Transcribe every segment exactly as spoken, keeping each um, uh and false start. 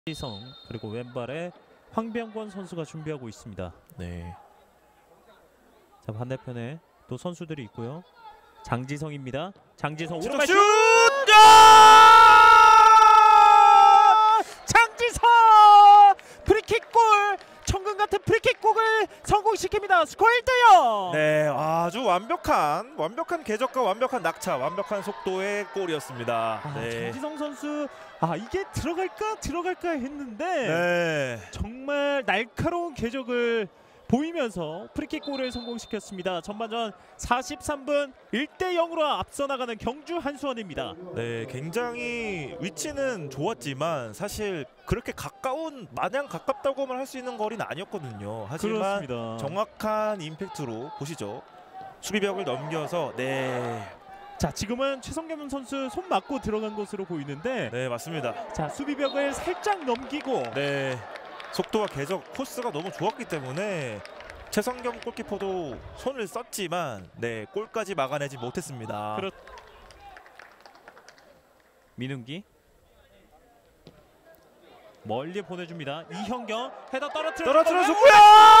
장지성 그리고 왼발에 황병권 선수가 준비하고 있습니다. 네. 자, 반대편에 또 선수들이 있고요. 장지성입니다. 장지성 오른발 슛! 슛! 장지성 프리킥골! 천금 같은 프리킥골을 성공시킵니다. 스코어 일 대 영. 네, 아주 완벽한 완벽한 궤적과 완벽한 낙차, 완벽한 속도의 골이었습니다. 아, 네. 장지성 선수 아 이게 들어갈까 들어갈까 했는데 네. 정말 날카로운 궤적을 보이면서 프리킥골을 성공시켰습니다. 전반전 사십삼 분 일 대 영으로 앞서 나가는 경주 한수원입니다. 네, 굉장히 위치는 좋았지만 사실 그렇게 가까운 마냥 가깝다고만 할 수 있는 거리는 아니었거든요. 하지만 그렇습니다. 정확한 임팩트로 보시죠. 수비벽을 넘겨서 네. 자, 지금은 최성겸 선수 손 맞고 들어간 것으로 보이는데 네, 맞습니다. 자, 수비벽을 살짝 넘기고 네. 속도와 궤적 코스가 너무 좋았기 때문에 최성겸 골키퍼도 손을 썼지만 네, 골까지 막아내지 못했습니다. 그렇... 민웅기 멀리 보내줍니다. 이형경 헤더 떨어뜨려 떨어뜨려 주고요.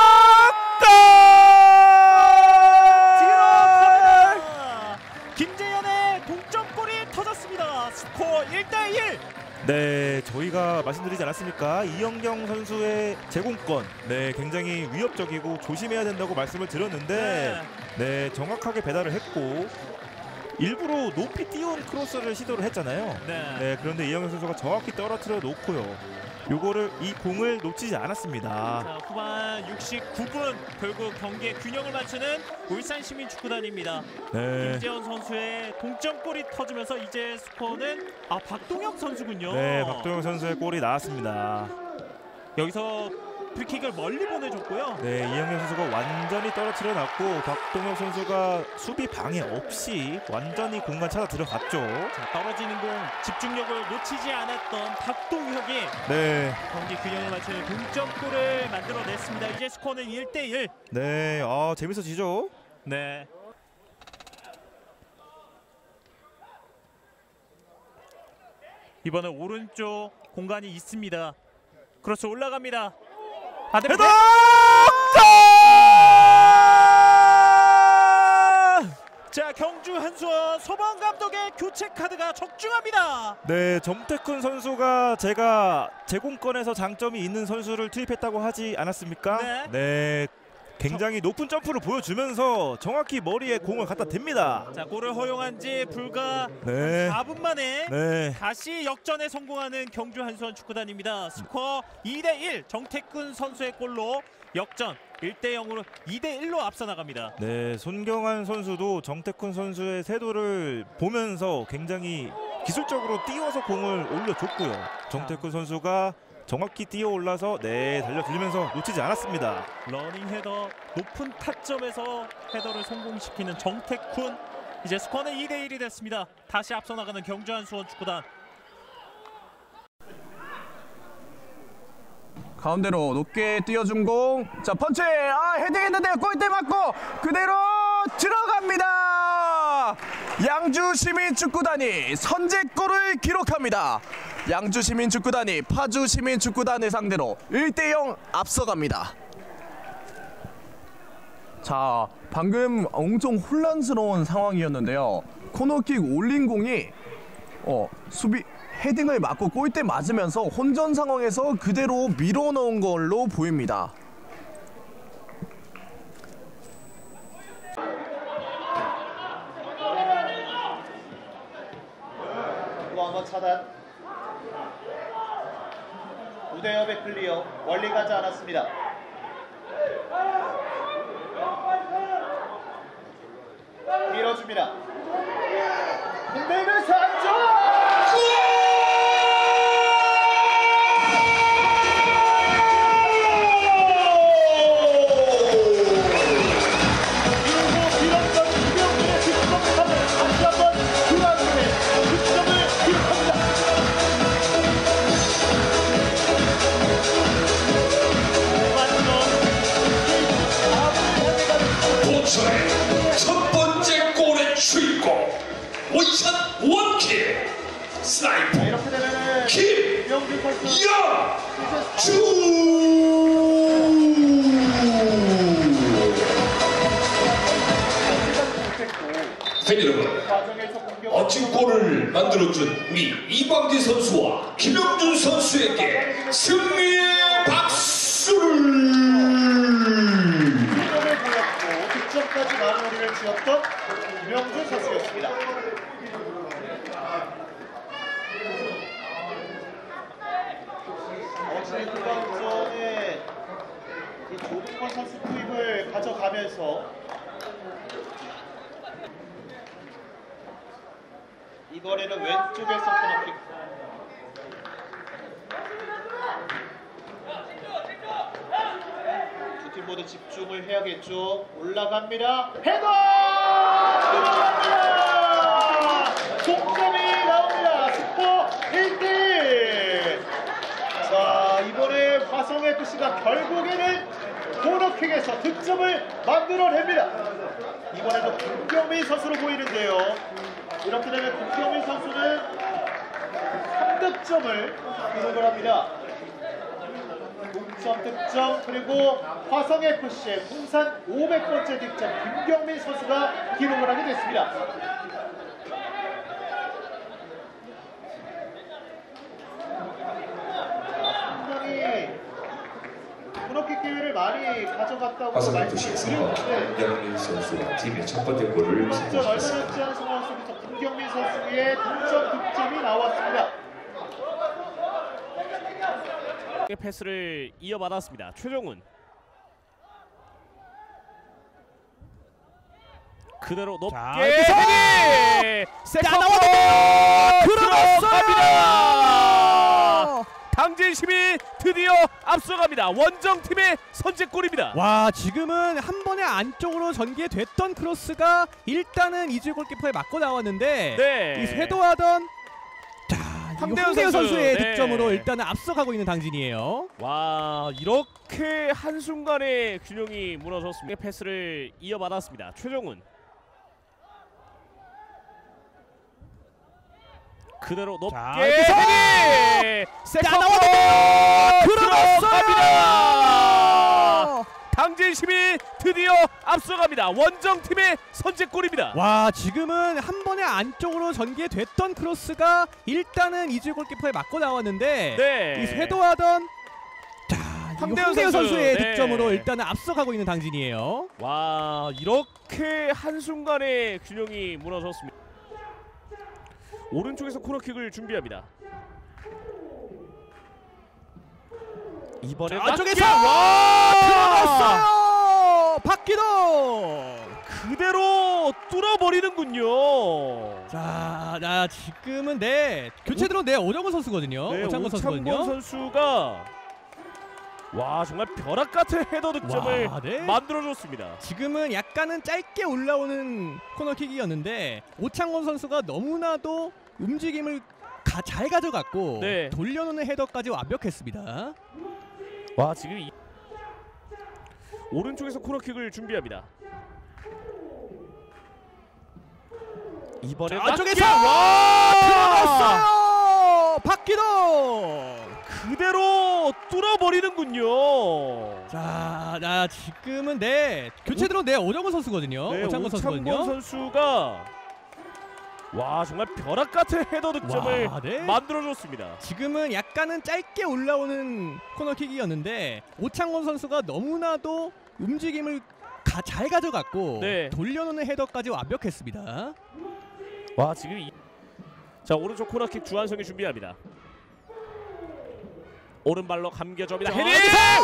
김재현의 동점골이 터졌습니다. 스코어 일 대 일. 네, 저희가 말씀드리지 않았습니까? 이영경 선수의 제공권, 네, 굉장히 위협적이고 조심해야 된다고 말씀을 드렸는데, 네, 네 정확하게 배달을 했고 일부러 높이 띄운 크로스를 시도를 했잖아요. 네. 네, 그런데 이영경 선수가 정확히 떨어뜨려 놓고요. 요거를 이 공을 놓치지 않았습니다. 자, 후반 육십구 분 결국 경기의 균형을 맞추는 울산시민축구단입니다. 네. 김재현 선수의 동점골이 터지면서 이제 스코어는 아 박동혁 선수군요. 네, 박동혁 선수의 골이 나왔습니다. 여기서 프리킥을 멀리 보내줬고요. 네, 이영경 선수가 완전히 떨어뜨려 놨고 박동혁 선수가 수비 방해 없이 완전히 공간 찾아 들어갔죠. 자, 떨어지는 공 집중력을 놓치지 않았던 박동혁이 네, 경기 균형을 맞추는 동점골을 만들어냈습니다. 이제 스코어는 일 대 일. 네, 아 재밌어지죠. 네. 이번엔 오른쪽 공간이 있습니다. 크로스 올라갑니다. 헤더! 자, 경주 한수원 소방 감독의 교체 카드가 적중합니다. 네, 정태쿤 선수가 제가 제공권에서 장점이 있는 선수를 투입했다고 하지 않았습니까? 네. 네, 굉장히 높은 점프를 보여주면서 정확히 머리에 공을 갖다 댑니다. 자, 골을 허용한 지 불과 네. 사 분 만에 네. 다시 역전에 성공하는 경주 한수원 축구단입니다. 스코어 이 대 일. 정태쿤 선수의 골로 역전 일 대 영으로 이 대 일로 앞서 나갑니다. 네, 손경환 선수도 정태쿤 선수의 세도를 보면서 굉장히 기술적으로 띄워서 공을 올려줬고요. 정태쿤 선수가 정확히 뛰어 올라서 네, 달려들면서 놓치지 않았습니다. 러닝 헤더 높은 타점에서 헤더를 성공시키는 정태쿤. 이제 스코어는 이 대 일이 됐습니다. 다시 앞서 나가는 경주 한수원 축구단. 가운데로 높게 띄워준 공. 자, 펀치. 아, 헤딩했는데 골대 맞고 그대로 들어갑니다. 양주시민축구단이 선제골을 기록합니다. 양주시민축구단이 파주시민축구단을 상대로 일 대 영 앞서갑니다. 자, 방금 엄청 혼란스러운 상황이었는데요. 코너킥 올린 공이 어, 수비 헤딩을 맞고 골대 맞으면서 혼전 상황에서 그대로 밀어넣은 걸로 보입니다. 이거 한번 차단. 우대엽의 클리어. 멀리 가지 않았습니다. 밀어줍니다. 흔들면서 안쪽! 첫 번째 골의 주인 팬 여러분, 멋진 골을 만들어준 우리 이광재 선수와 김영준 선수에게 승리의 박수를! 득점을 보였고 득점까지 마무리를 지었던 김영준 선수였습니다. 어제 후반전에 이 조동권 선수 투입을 가져가면서 이번에는 왼쪽에서 코너킥. 두 팀 모두 집중을 해야겠죠. 올라갑니다. 헤더! 들어갑니다! 동점이 나옵니다. 스코어 일 대 일. 자, 이번에 화성에프씨가 결국에는 코너킥에서 득점을 만들어냅니다. 이번에도 김경민 선수로 보이는데요. 이렇게 되면 김경민 선수는 삼 득점을 기록을 합니다. 동점 득점, 그리고 화성에프씨의 통산 오백 번째 득점 김경민 선수가 기록을 하게 됐습니다. 상당히 코너킥 기회를 많이 가져갔다고 화성에프씨에서 말씀드렸는데 김경민 선수가 팀의 첫 번째 골을 먼저 얼마 성공시켰습니다. 남지 않은 상황 속에서 김경민 선수의 동점 득점이 나왔습니다. 패스를 이어받았습니다. 최정훈 그대로 높게 헤딩! 세컨볼 들어갑니다. 당진심이 드디어 앞서갑니다. 원정팀의 선제골입니다. 와, 지금은 한 번에 안쪽으로 전개됐던 크로스가 일단은 이주일 골키퍼에 맞고 나왔는데 네. 이 쇄도하던 자, 황대현 황대현 선수. 선수의 네. 득점으로 일단은 앞서가고 있는 당진이에요. 와, 이렇게 한순간에 균형이 무너졌습니다. 패스를 이어받았습니다. 최정훈 그대로 높게 헤딩! 세컨볼 들어갑니다. 당진심이 드디어 앞서갑니다. 원정팀의 선제골입니다. 와, 지금은 한 번에 안쪽으로 전개됐던 크로스가 일단은 이주일 골키퍼에 맞고 나왔는데 네. 이 쇄도하던 자, 황대현 황대현 선수. 선수의 네. 득점으로 일단은 앞서가고 있는 당진이에요. 와, 이렇게 한순간에 균형이 무너졌습니다. 오른쪽에서 코너킥을 준비합니다. 이번에 안쪽에서 와! 들어갔어요. 박기동 그대로 뚫어버리는군요. 자, 나 지금은 네 교체 들어온 네 오정근 선수거든요. 네, 오창건 선수거든요. 오창건 선수가 와, 정말 벼락 같은 헤더 득점을 와, 네. 만들어줬습니다. 지금은 약간은 짧게 올라오는 코너킥이었는데 오창건 선수가 너무나도 움직임을 가, 잘 가져갔고 네. 돌려놓는 헤더까지 완벽했습니다. 와, 지금 이... 오른쪽에서 코너킥을 준비합니다. 이번에 안쪽에서 와! 들어갔어요. 박기동 그대로 뚫어버리는군요. 자, 나 지금은 네 교체 들어온 네 오정근 선수거든요. 네, 오창건 선수거든요. 오창건 선수가 와, 정말 벼락 같은 헤더 득점을 와, 네. 만들어줬습니다. 지금은 약간은 짧게 올라오는 코너킥이었는데 오창건 선수가 너무나도 움직임을 가, 잘 가져갔고 네. 돌려놓는 헤더까지 완벽했습니다. 와, 지금 이... 자, 오른쪽 코너킥 주한성이 준비합니다. 오른발로 감겨줍니다. 헤딩!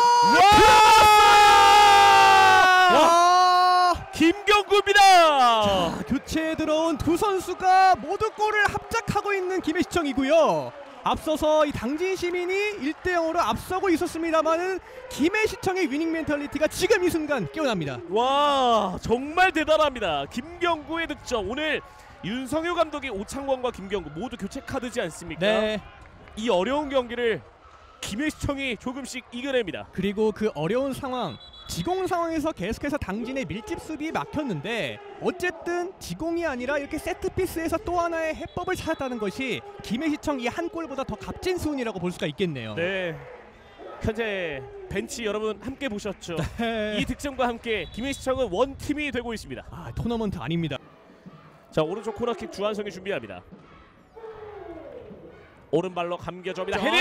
와! 와! 김경구입니다. 자, 교체에 들어온 두 선수가 모두 골을 합작하고 있는 김해시청이고요. 앞서서 이 당진 시민이 일 대 영으로 앞서고 있었습니다만은 김해시청의 위닝 멘탈리티가 지금 이 순간 깨어납니다. 와, 정말 대단합니다. 김경구의 득점. 오늘 윤성효 감독이 오창권과 김경구 모두 교체 카드지 않습니까? 네. 이 어려운 경기를 김해시청이 조금씩 이겨냅니다. 그리고 그 어려운 상황, 지공 상황에서 계속해서 당진의 밀집 수비 막혔는데 어쨌든 지공이 아니라 이렇게 세트피스에서 또 하나의 해법을 찾았다는 것이 김해시청 이 한 골보다 더 값진 수운이라고 볼 수가 있겠네요. 네. 현재 벤치 여러분 함께 보셨죠? 네. 이 득점과 함께 김해시청은 원팀이 되고 있습니다. 아, 토너먼트 아닙니다. 자, 오른쪽 코너킥 주한성이 준비합니다. 오른발로 감겨줍니다. 헤딩!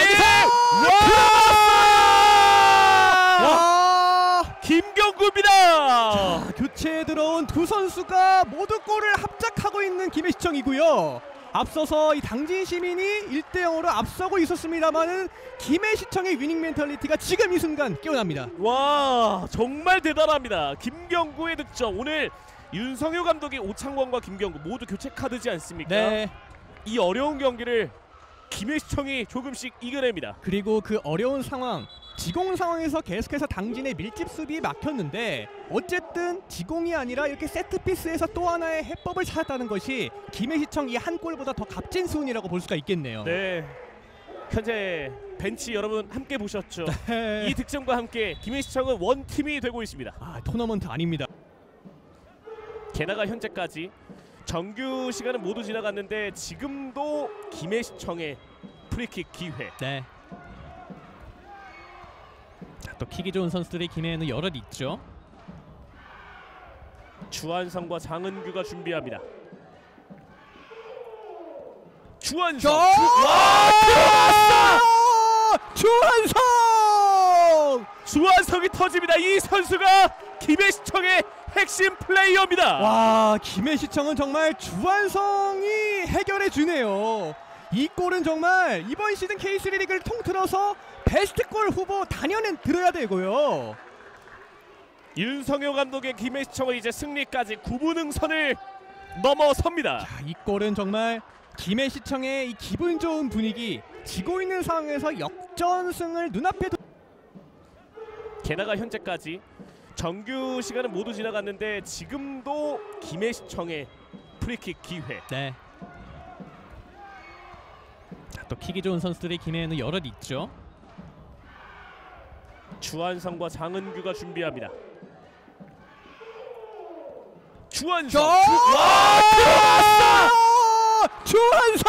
와! 와! 김경구입니다. 자, 교체에 들어온 두 선수가 모두 골을 합작하고 있는 김해시청이고요. 앞서서 이 당진 시민이 일 대 영으로 앞서고 있었습니다만은 김해시청의 위닝 멘탈리티가 지금 이 순간 깨어납니다. 와, 정말 대단합니다. 김경구의 득점. 오늘 윤성효 감독이 오창권과 김경구 모두 교체 카드지 않습니까? 네. 이 어려운 경기를 김해시청이 조금씩 이겨냅니다. 그리고 그 어려운 상황, 지공 상황에서 계속해서 당진의 밀집 수비 막혔는데 어쨌든 지공이 아니라 이렇게 세트피스에서 또 하나의 해법을 찾았다는 것이 김해시청 이 한 골보다 더 값진 수훈이라고 볼 수가 있겠네요. 네. 현재 벤치 여러분 함께 보셨죠? 네. 이 득점과 함께 김해시청은 원팀이 되고 있습니다. 아, 토너먼트 아닙니다. 게다가 현재까지 정규 시간은 모두 지나갔는데 지금도 김해시청의 프리킥 기회. 네. 자, 또 킥이 좋은 선수들이 김해에는 여럿 있죠. 주한성과 장은규가 준비합니다. 주한성! 와! 주한성! 주한성이 터집니다. 이 선수가 김해시청의 핵심 플레이어입니다. 와, 김해시청은 정말 주한성이 해결해 주네요. 이 골은 정말 이번 시즌 케이쓰리 리그를 통틀어서 베스트골 후보 단연은 들어야 되고요. 윤성효 감독의 김해시청은 이제 승리까지 구 분 응선을 넘어섭니다. 자, 이 골은 정말 김해시청의 이 기분 좋은 분위기, 지고 있는 상황에서 역전승을 눈앞에 두... 게다가 현재까지 정규 시간은 모두 지나갔는데 지금도 김해시청의 프리킥 기회. 네. 자, 또 킥이 좋은 선수들이 김해에는 여럿 있죠. 주한성과 장은규가 준비합니다. 주한성! 와! 주한성!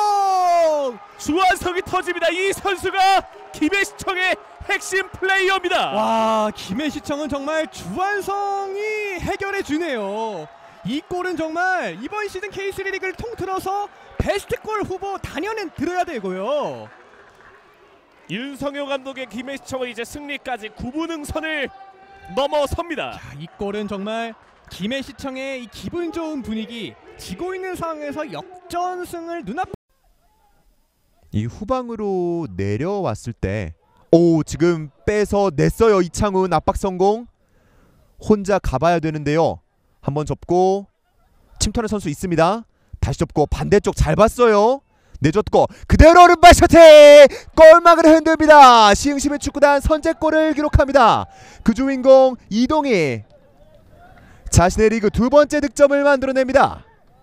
주한성이 터집니다. 이 선수가 김해시청의 핵심 플레이어입니다. 와, 김해시청은 정말 주한성이 해결해 주네요. 이 골은 정말 이번 시즌 케이쓰리 리그를 통틀어서 베스트골 후보 단연은 들어야 되고요. 윤성효 감독의 김해시청은 이제 승리까지 구 분 응선을 넘어섭니다. 자, 이 골은 정말 김해시청의 이 기분 좋은 분위기, 지고 있는 상황에서 역전승을 눈앞. 이 후방으로 내려왔을 때, 오, 지금 빼서 냈어요. 이창훈 압박 성공. 혼자 가봐야 되는데요. 한번 접고 침투하는 선수 있습니다. 다시 접고 반대쪽 잘 봤어요. 내줬고 그대로 오른발 셔팅! 골망을 흔듭니다. 시흥시민 축구단 선제골을 기록합니다. 그 주인공 이동희, 자신의 리그 두 번째 득점을 만들어냅니다.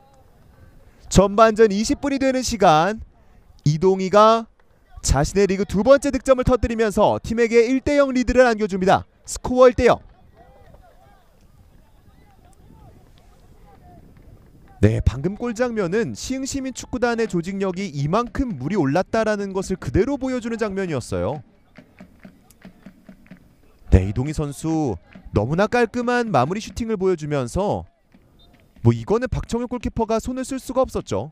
전반전 이십 분이 되는 시간, 이동희가 자신의 리그 두 번째 득점을 터뜨리면서 팀에게 일 대 영 리드를 안겨줍니다. 스코어 일 대 영. 네, 방금 골 장면은 시흥시민 축구단의 조직력이 이만큼 물이 올랐다라는 것을 그대로 보여주는 장면이었어요. 네, 이동희 선수 너무나 깔끔한 마무리 슈팅을 보여주면서 뭐 이거는 박정혁 골키퍼가 손을 쓸 수가 없었죠.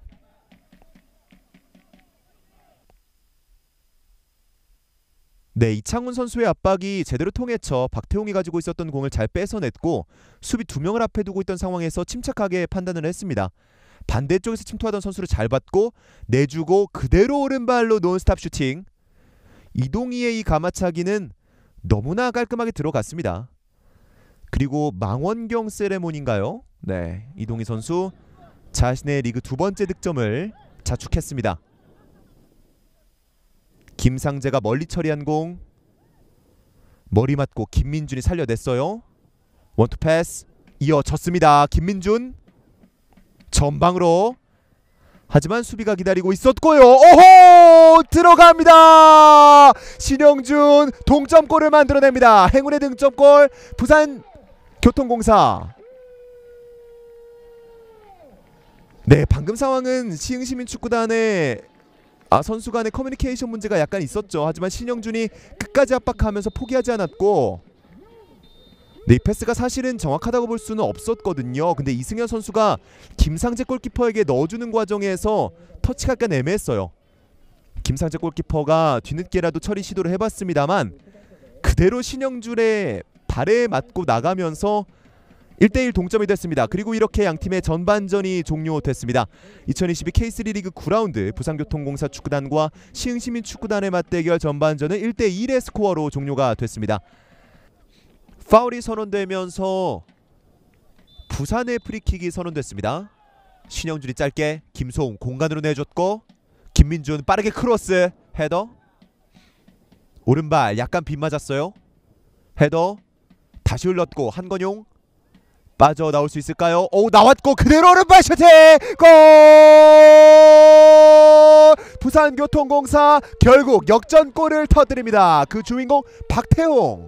네, 이창훈 선수의 압박이 제대로 통해쳐 박태웅이 가지고 있었던 공을 잘 뺏어냈고 수비 두 명을 앞에 두고 있던 상황에서 침착하게 판단을 했습니다. 반대쪽에서 침투하던 선수를 잘 받고 내주고 그대로 오른발로 논스탑 슈팅. 이동희의 이 가마차기는 너무나 깔끔하게 들어갔습니다. 그리고 망원경 세레모니인가요? 네, 이동희 선수 자신의 리그 두 번째 득점을 자축했습니다. 김상재가 멀리 처리한 공, 머리 맞고 김민준이 살려냈어요. 원투 패스 이어졌습니다. 김민준 전방으로, 하지만 수비가 기다리고 있었고요. 오호! 들어갑니다. 신영준 동점골을 만들어냅니다. 행운의 득점골 부산교통공사. 네, 방금 상황은 시흥시민 축구단의 아 선수 간의 커뮤니케이션 문제가 약간 있었죠. 하지만 신영준이 끝까지 압박하면서 포기하지 않았고 네, 이 패스가 사실은 정확하다고 볼 수는 없었거든요. 근데 이승현 선수가 김상재 골키퍼에게 넣어주는 과정에서 터치가 약간 애매했어요. 김상재 골키퍼가 뒤늦게라도 처리 시도를 해봤습니다만 그대로 신영준의 발에 맞고 나가면서 일 대 일 동점이 됐습니다. 그리고 이렇게 양팀의 전반전이 종료됐습니다. 이천이십이 케이쓰리 리그 구 라운드 부산교통공사 축구단과 시흥시민 축구단의 맞대결 전반전은 일 대 일의 스코어로 종료가 됐습니다. 파울이 선언되면서 부산의 프리킥이 선언됐습니다. 신영준이 짧게 김소웅 공간으로 내줬고 김민준 빠르게 크로스 헤더 오른발 약간 빗맞았어요. 헤더 다시 흘렀고 한건용 빠져나올 수 있을까요? 오 나왔고 그대로 오른발 슈팅! 골! 부산교통공사 결국 역전골을 터뜨립니다. 그 주인공 박태홍.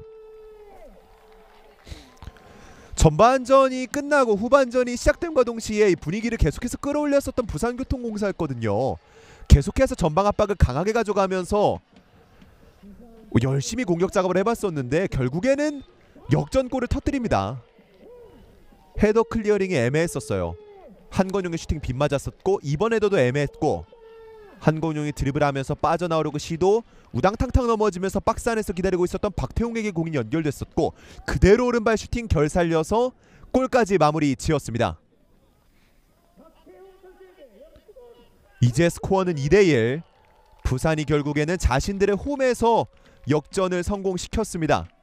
전반전이 끝나고 후반전이 시작됨과 동시에 이 분위기를 계속해서 끌어올렸었던 부산교통공사였거든요. 계속해서 전방 압박을 강하게 가져가면서 열심히 공격 작업을 해봤었는데 결국에는 역전골을 터뜨립니다. 헤더 클리어링이 애매했었어요. 한건용의 슈팅 빗맞았었고 이번 헤더도 애매했고 한건용이 드리블하면서 빠져나오려고 시도 우당탕탕 넘어지면서 박스 안에서 기다리고 있었던 박태홍에게 공이 연결됐었고 그대로 오른발 슈팅 결 살려서 골까지 마무리 지었습니다. 이제 스코어는 이 대 일. 부산이 결국에는 자신들의 홈에서 역전을 성공시켰습니다.